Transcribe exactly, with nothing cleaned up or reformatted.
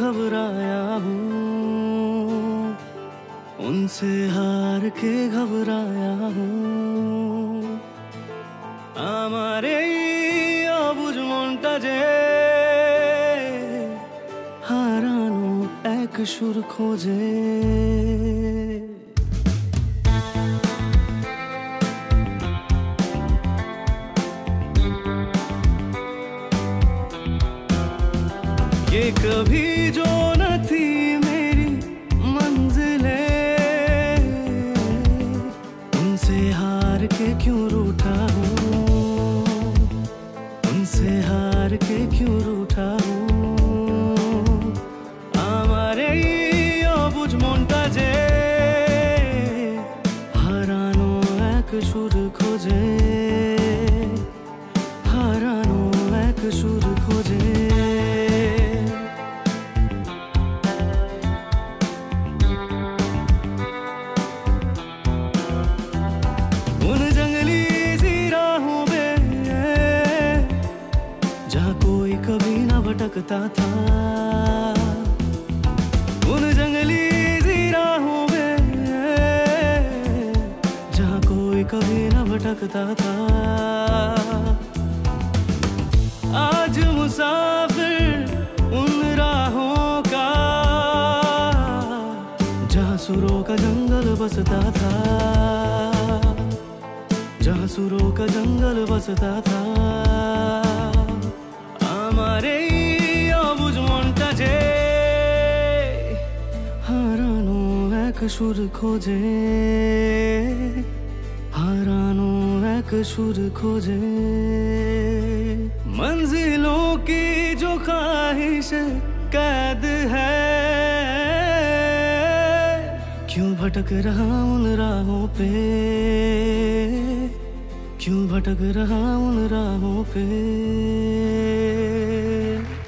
घबराया हूँ, उनसे हार के घबराया हूँ। আমারে অবুঝ মনটা যে হারানো এক সুর খোঁজে। ये कभी जो न थी मेरी मंजिलें, उनसे हार के क्यों रूठा हूँ, उनसे हार के क्यों रूठा हूँ। আমারে অবুঝ মনটা যে হারানো এক সুর খোঁজে, হারানো এক সুর খোঁজে। उन जंगली सी राहों में जहाँ कोई कभी न भटकता था, उन जंगली सी राहों में जहाँ कोई कभी न भटकता था। आज मुसाफिर उन राहों का जहाँ सुरों का जंगल बसता था, जहाँ सुरों का जंगल बसता था। আমারে অবুঝ মনটা যে হারানো এক সুর খোঁজে, হারানো এক সুর খোঁজে। मंजिलों की जो ख्वाहिश कैद है, क्यों भटक रहा उन राहों पे, क्यों भटक रहा उन राहों पे।